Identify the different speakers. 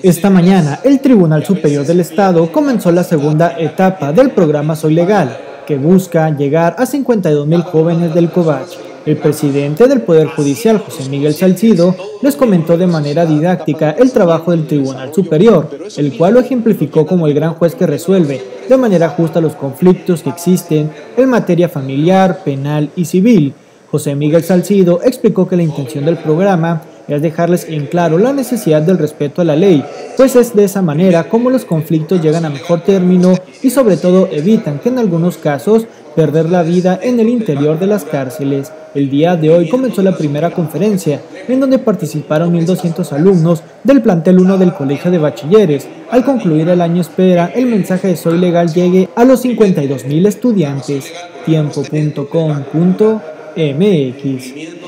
Speaker 1: Esta mañana, el Tribunal Superior del Estado comenzó la segunda etapa del programa Soy Legal, que busca llegar a 52,000 jóvenes del Covach. El presidente del Poder Judicial, José Miguel Salcido, les comentó de manera didáctica el trabajo del Tribunal Superior, el cual lo ejemplificó como el gran juez que resuelve de manera justa los conflictos que existen en materia familiar, penal y civil. José Miguel Salcido explicó que la intención del programa es dejarles en claro la necesidad del respeto a la ley, pues es de esa manera como los conflictos llegan a mejor término y sobre todo evitan que en algunos casos perder la vida en el interior de las cárceles. El día de hoy comenzó la primera conferencia, en donde participaron 1,200 alumnos del plantel 1 del Colegio de Bachilleres. Al concluir el año espera el mensaje de Soy Legal llegue a los 52,000 estudiantes. Tiempo.com.mx